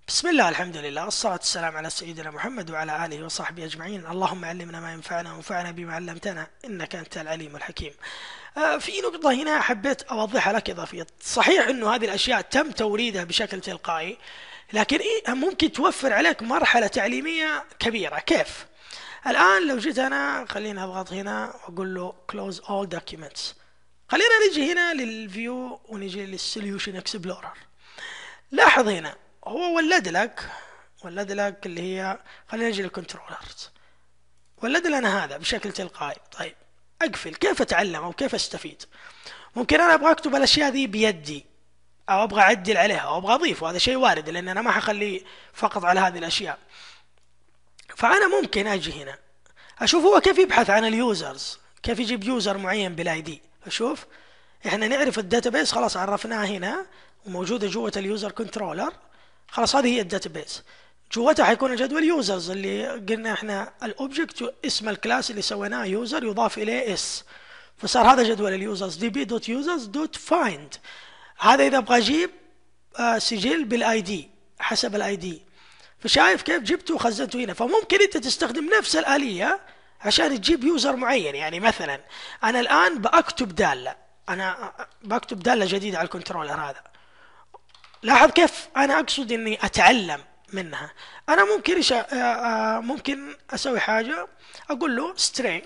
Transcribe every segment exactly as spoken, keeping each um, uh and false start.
بسم الله، الحمد لله، والصلاة والسلام على سيدنا محمد وعلى آله وصحبه أجمعين. اللهم علمنا ما ينفعنا وانفعنا بما علمتنا إنك أنت العليم الحكيم. آه، في نقطة هنا حبيت أوضحها لك إضافية. صحيح أنه هذه الأشياء تم توريدها بشكل تلقائي، لكن إيه ممكن توفر عليك مرحلة تعليمية كبيرة. كيف؟ الآن لو جيت أنا، خليني أضغط هنا وأقول له close all documents. خلينا نجي هنا للفيو ونجي للسوليوشن اكسبلورر. لاحظ هنا هو ولد لك ولد لك اللي هي، خلينا نجي للكنترولرز. ولد لنا هذا بشكل تلقائي. طيب، اقفل. كيف اتعلم او كيف استفيد؟ ممكن انا ابغى اكتب الاشياء ذي بيدي، او ابغى اعدل عليها، او ابغى اضيف، وهذا شيء وارد لان انا ما حخليه فقط على هذه الاشياء. فانا ممكن اجي هنا اشوف هو كيف يبحث عن اليوزرز، كيف يجيب يوزر معين بالاي دي. اشوف احنا نعرف الداتابيس، خلاص عرفناها هنا وموجوده جوه اليوزر كنترولر. خلاص هذه هي الداتابيس. جوتها حيكون الجدول يوزرز اللي قلنا احنا الاوبجكت اسم الكلاس اللي سويناه يوزر يضاف اليه اس، فصار هذا جدول اليوزرز دي بي دوت يوزرز دوت فايند. هذا اذا ابغى اجيب آه، سجل بالاي دي حسب الاي دي. فشايف كيف جبته وخزنته هنا. فممكن انت تستخدم نفس الآلية عشان تجيب يوزر معين. يعني مثلا انا الان بكتب دالة، انا بكتب دالة جديدة على الكنترولر هذا. لاحظ كيف انا اقصد اني اتعلم منها. انا ممكن إشا... آه، آه، ممكن اسوي حاجة، اقول له string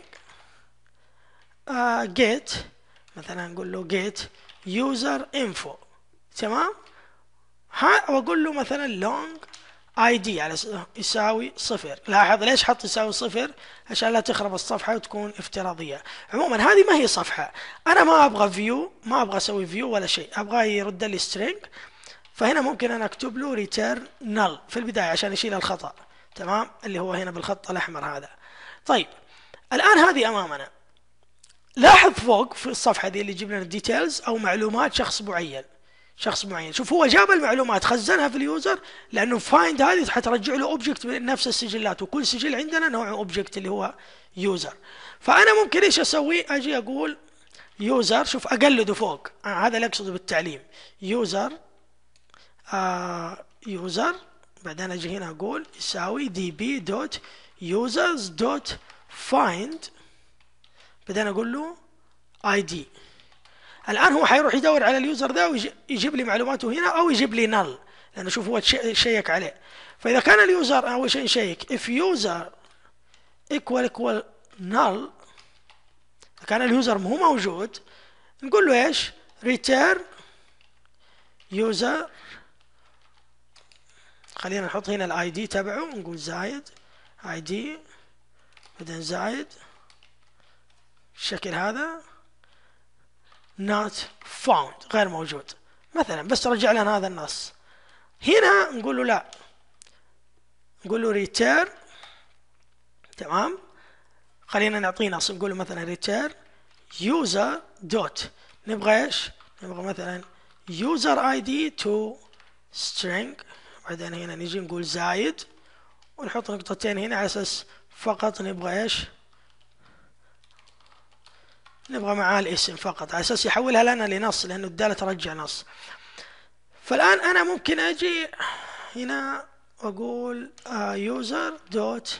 آه، get، مثلا نقول له get user info. تمام. ها، واقول له مثلا long اي دي على يساوي صفر. لاحظ ليش حط يساوي صفر؟ عشان لا تخرب الصفحة وتكون افتراضية. عموما هذه ما هي صفحة، انا ما ابغى فيو، ما ابغى اسوي فيو ولا شيء، ابغى يرد لي string. فهنا ممكن انا اكتب له return null في البداية عشان يشيل الخطأ. تمام، اللي هو هنا بالخط الاحمر هذا. طيب، الان هذه امامنا. لاحظ فوق في الصفحة دي اللي يجيب لنا الديتيلز او معلومات شخص معين. شخص معين، شوف هو جاب المعلومات خزنها في اليوزر، لانه فايند هذه حترجع له اوبجكت من نفس السجلات، وكل سجل عندنا نوع اوبجكت اللي هو يوزر. فانا ممكن ايش اسوي؟ اجي اقول يوزر، شوف اقلده فوق. آه هذا اللي اقصده بالتعليم. يوزر آه يوزر، بعدين اجي هنا اقول يساوي دي بي دوت يوزرز دوت فايند، بعدين اقول له اي دي. الان هو حيروح يدور على اليوزر ذا ويجيب لي معلوماته هنا، او يجيب لي نل، لانه شوف هو شيك عليه. فاذا كان اليوزر اول شيء نشيك if user equal equal null، كان اليوزر مو موجود، نقول له ايش؟ return user. خلينا نحط هنا الاي دي تبعه، نقول زايد اي دي، بعدين زايد بالشكل هذا not found، غير موجود مثلا، بس رجع لنا هذا النص. هنا نقول له لا، نقول له return. تمام، خلينا نعطيه نص، نقول له مثلا return user dot، نبغى ايش؟ نبغى مثلا user id to string، بعدين هنا نجي نقول زايد ونحط نقطتين هنا على اساس فقط نبغى ايش؟ نبغى معاه الاسم فقط على اساس يحولها لنا لنص، لانه الدالة ترجع نص. فالان انا ممكن اجي هنا واقول user dot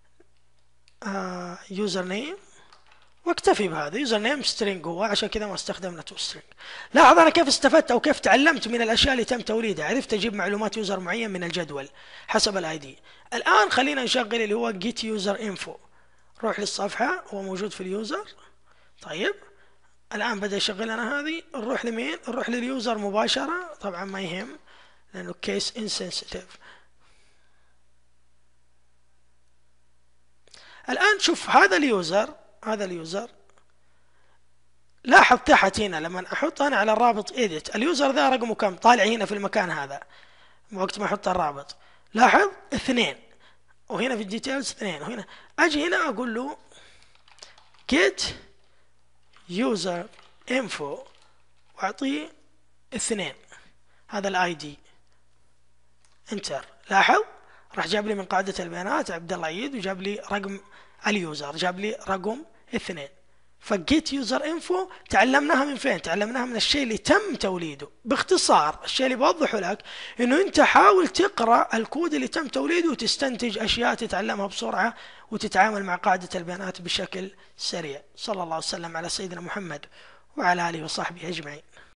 يوزر نيم، واكتفي بهذا. يوزر نيم سترينج هو، عشان كذا ما استخدمنا تو سترينج. لاحظ انا كيف استفدت او كيف تعلمت من الاشياء اللي تم توليدها. عرفت اجيب معلومات يوزر معين من الجدول حسب الاي دي. الان خلينا نشغل اللي هو جيت يوزر انفو. روح للصفحه، هو موجود في اليوزر. طيب، الان بدا يشغل لنا هذه. نروح لمين؟ نروح لليوزر مباشره، طبعا ما يهم لانه كيس انسنسيتيف. الان شوف هذا اليوزر، هذا اليوزر. لاحظ تحت هنا لما احط انا على الرابط edit، اليوزر ذا رقمه كم؟ طالع هنا في المكان هذا وقت ما احط الرابط. لاحظ اثنين، وهنا في الديتيلز اثنين، وهنا اجي هنا اقول له get user info واعطيه اثنين، هذا الاي دي. انتر. لاحظ راح جاب لي من قاعدة البيانات عبد الله عيد، وجاب لي رقم اليوزر، جاب لي رقم اثنين. فجيت يوزر انفو تعلمناها من فين؟ تعلمناها من الشيء اللي تم توليده. باختصار الشيء اللي بوضحه لك انه انت حاول تقرا الكود اللي تم توليده وتستنتج اشياء تتعلمها بسرعه وتتعامل مع قاعده البيانات بشكل سريع. صلى الله وسلم على سيدنا محمد وعلى اله وصحبه اجمعين.